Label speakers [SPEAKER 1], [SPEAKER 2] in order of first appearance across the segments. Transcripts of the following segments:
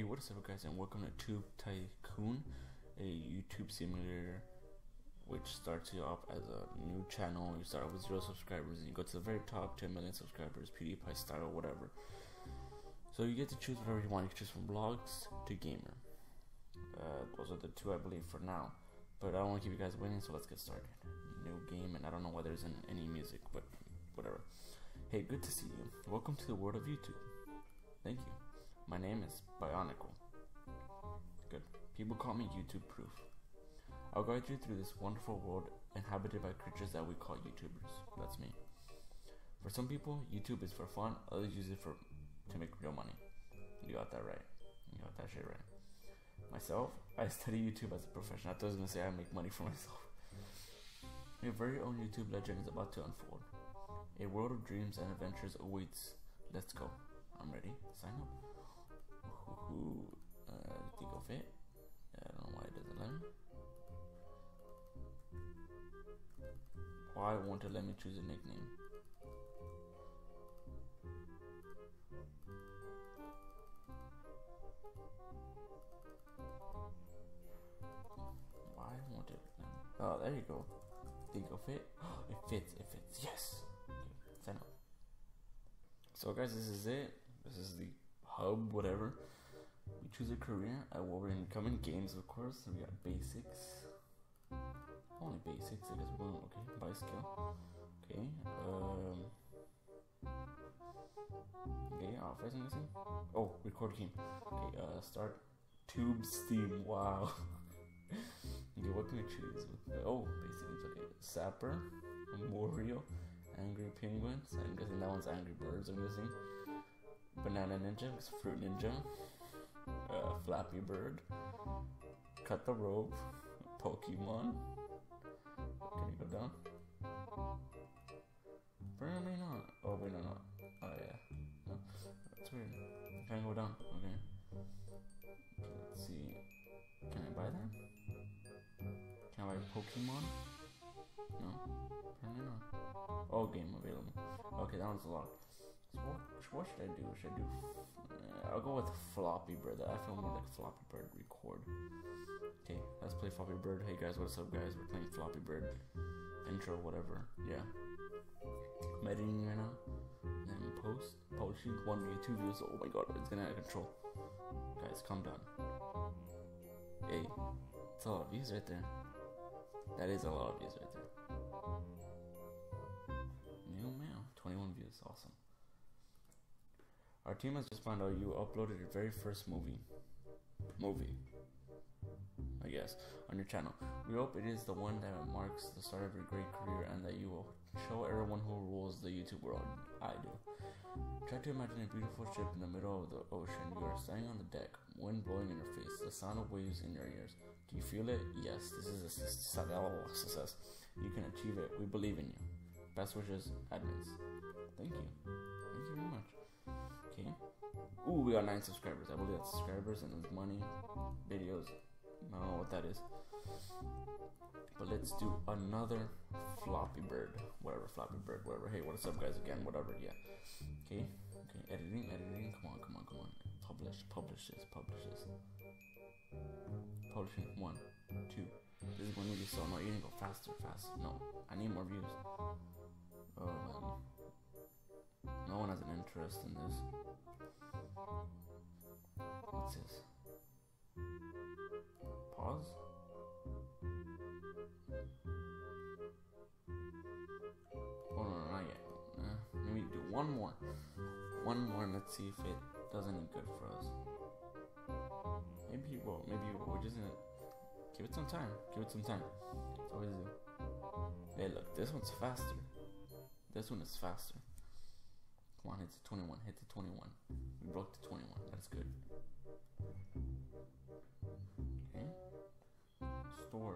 [SPEAKER 1] Hey, what is up guys, and welcome to Tycoon, a YouTube simulator which starts you off as a new channel. You start with 0 subscribers and you go to the very top, 10 million subscribers, PewDiePie style, whatever. So you get to choose whatever you want. You can choose from vlogs to gamer. Those are the two I believe for now. But I don't want to keep you guys waiting, so let's get started. New game, and I don't know why there isn't any music, but whatever. Hey, good to see you. Welcome to the world of YouTube. Thank you. My name is Bionicle. Good. People call me YouTube Proof. I'll guide you through this wonderful world inhabited by creatures that we call YouTubers. That's me. For some people, YouTube is for fun. Others use it to make real money. You got that right. You got that shit right. Myself, I study YouTube as a profession. I thought I was gonna say I make money for myself. Your very own YouTube legend is about to unfold. A world of dreams and adventures awaits. Let's go. I'm ready. Sign up. Think of it. I don't know why it doesn't let me. Why won't it let me choose a nickname? Why won't it let me? Oh, there you go. Think of it. It fits. It fits. Yes. Okay, sign up. So guys, this is it. This is the hub, whatever. We choose a career at what we're incoming games, of course. So we got basics. Only basics, I guess we're going, okay, buy skill. Okay, okay, offers, I'm guessing. Oh, record game. Okay, start tube steam, wow. Okay, what can we choose? Oh, basics, okay. Sapper, Memorial, Angry Penguins. I'm guessing that one's Angry Birds, I'm guessing. Banana Ninja, Fruit Ninja. Flappy Bird, Cut the Rope, Pokemon. Can you go down? Apparently not. Oh wait, no. Oh yeah. No. That's weird. Can I go down? Okay. Let's see. Can I buy that? Can I buy Pokemon? No. Apparently not. Oh, game available. Okay, that one's locked. So what should I do? I'll go with Floppy Bird. I feel more like Floppy Bird. Record. Okay, let's play Floppy Bird. Hey guys, what's up guys? We're playing Floppy Bird. Intro, whatever. Yeah. I'm editing right now. And publishing 1 view, 2 views. Oh my god, it's gonna out of control. Guys, calm down. Hey, it's a lot of views right there. That is a lot of views right there. Meow. 21 views, awesome. Our team has just found out you uploaded your very first movie, I guess, on your channel. We hope it is the one that marks the start of your great career and that you will show everyone who rules the YouTube world. I do. Try to imagine a beautiful ship in the middle of the ocean. You are standing on the deck, wind blowing in your face, the sound of waves in your ears. Do you feel it? Yes, this is a success. You can achieve it. We believe in you. Best wishes, admins. Thank you. Thank you very much. Okay. Ooh, we got 9 subscribers. I believe that's subscribers and there's money, videos. I don't know what that is. But let's do another Floppy Bird. Whatever, Floppy Bird, whatever. Hey, what's up guys again? Whatever, yeah. Okay. Editing. Come on. Publish this. Publishing 1, 2. This is going to be so no, you need to go faster. No, I need more views. Oh man. No one has an interest in this. What's this? Pause? Oh no, not yet. Maybe do one more. And let's see if it does any good for us. Maybe we're just gonna give it some time. It's always do. Hey look, this one's faster. This one is faster. Come on, hit the 21. We broke the 21. That's good. Okay. Store.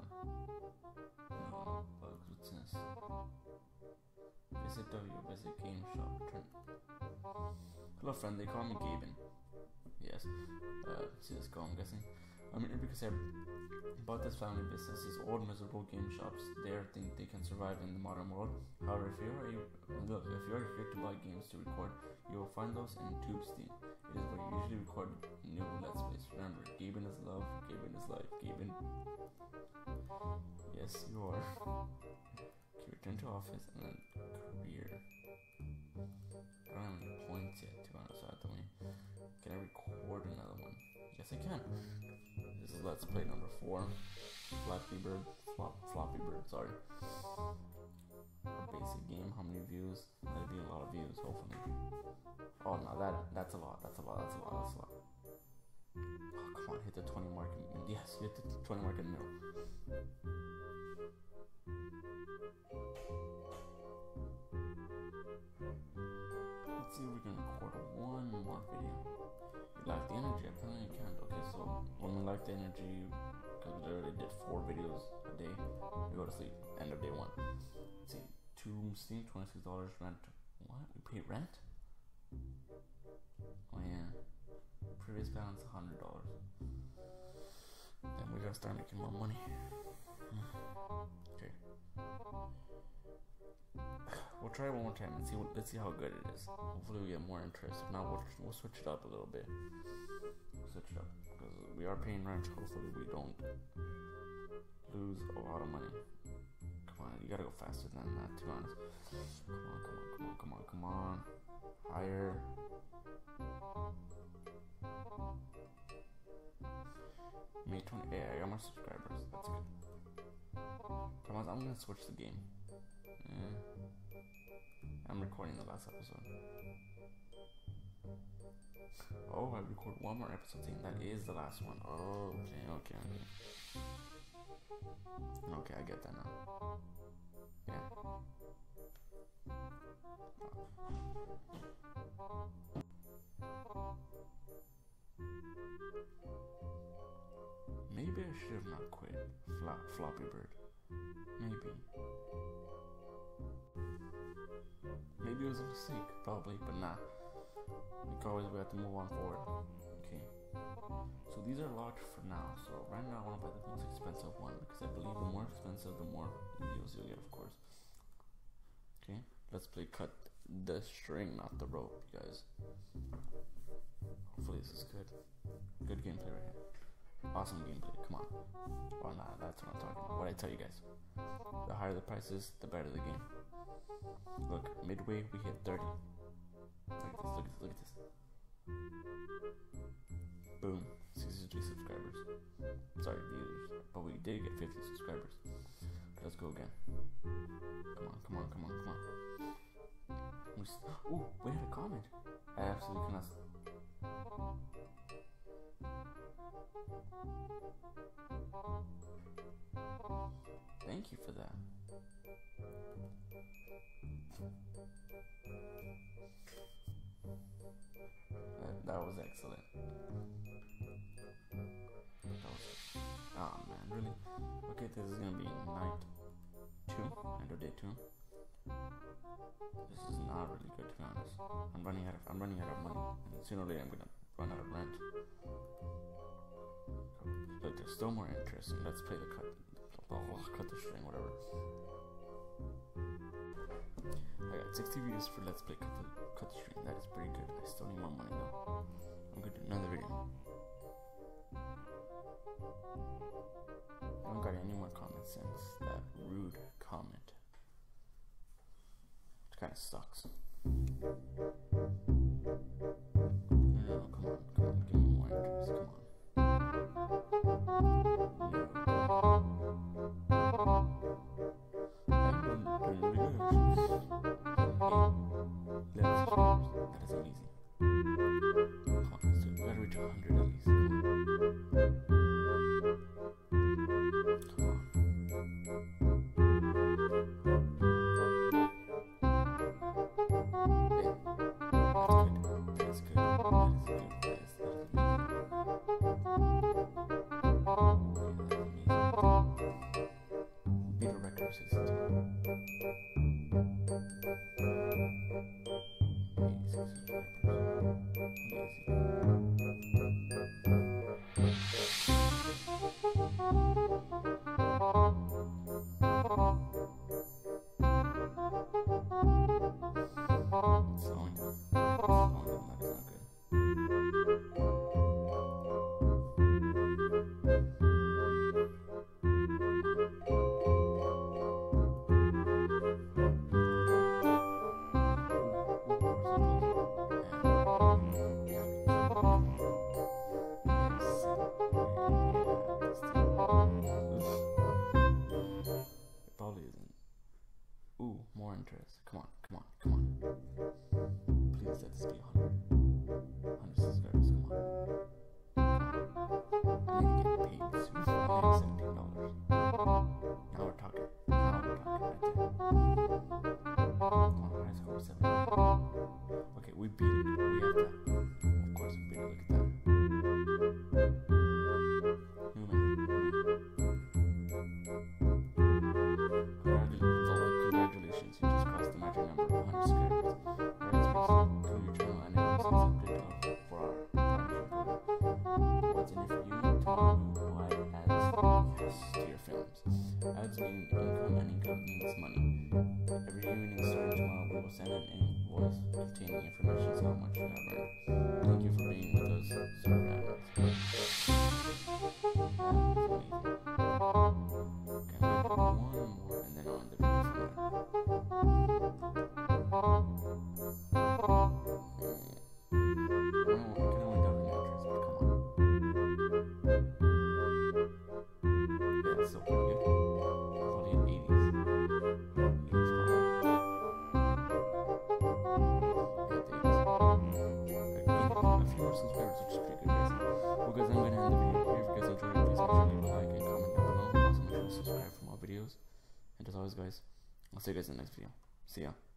[SPEAKER 1] No, bugs. What's this? Visit game shop. Hello, friend. They call me Gaben. Yes. CS:GO, I'm guessing. I'm here because I bought this family business, these old miserable game shops. They think they can survive in the modern world. However, if you are here to buy games to record, you will find those in TubeSteam. It is where you usually record new Let's Plays. Remember, Gaben is love, Gaben is life, Gaben. Yes, you are. Okay, return to office and then career. I don't have any points yet, to be honest. So I have to win. Can I record another one? Yes, I can. This is Let's Play number 4. Floppy Bird, sorry. Our basic game. How many views? That'll be a lot of views, hopefully. Oh no, that's a lot. Oh, come on, hit the 20 mark. Yes, hit the 20 mark in the middle. Let's see if we can record one more video. You like the energy? Apparently you can't. Okay, so when we like the energy, because we already did 4 videos a day, we go to sleep. End of day 1. Let's see, Steam, $26 rent. What? We pay rent? Oh yeah. Previous balance $100. Then we gotta start making more money. Okay. We'll try it one more time and let's see how good it is. Hopefully we get more interest. If not, we'll switch it up a little bit. Switch it up because we are paying rent. Hopefully we don't lose a lot of money. Come on, you gotta go faster than that, to be honest. Come on. Higher. May 20. Yeah, I got more subscribers. That's good. Come on, I'm gonna switch the game. I'm recording the last episode. Oh, I record one more episode saying that is the last one. Oh, okay. Okay, I get that now. Yeah. Maybe I should have not quit Floppy Bird. Maybe it was a mistake, probably, but nah. We have to move on forward. Okay. So these are locked for now. So right now I want to buy the most expensive one because I believe the more expensive, the more views you'll get, of course. Okay. Let's play cut the string, not the rope, you guys. Hopefully this is good. Good gameplay right here. Awesome gameplay. Come on. Well, nah, that's what I'm talking about. What I tell you guys. The higher the prices, the better the game. Look, midway we hit 30. Look at this. Boom. 63 subscribers. Sorry, viewers. But we did get 50 subscribers. Let's go again. Come on. Ooh, we had a comment. I absolutely cannot. Thank you for that. That was excellent. Oh man, really? Okay, this is gonna be night 2, end of day 2. This is not really good, to be honest. I'm running out of money, and sooner or later I'm gonna run out of rent. But there's still more interest. Let's play the cut the string, whatever. I got 60 views for Let's Play cut the string. That is pretty good. I still need more money though. I'm gonna do another video. I haven't got any more comments since that rude comment. It kind of sucks. No, come on, give me more interest. Come on. interested. Come on. Please let this be 100. 100 subscribers, come on. I need to get paid soon. I only have $17. Now we're talking right there. Come on, high score 7. Okay, we beat it. We have to. Of course we beat it. Look at that. New man. Congratulations, you just crossed the magic number of 100 subscribers. Alright, let's proceed to your channel and it was accepted for our partnership program. What's in it for you? Tomorrow we will add ads to your films. Ads mean income, and income means money. Every evening starting tomorrow we will send an invoice containing information on how much you have earned. Thank you for being with us, Sir Adams. One more and then on the video from there. So pretty good. Probably in 80s. 80s a few more subscribers, which is pretty good, guys. Well, guys, I'm gonna end the video here. If you guys enjoyed it, please make sure to leave a like and comment down below. Also, make sure to subscribe for more videos. And as always, guys, I'll see you guys in the next video. See ya.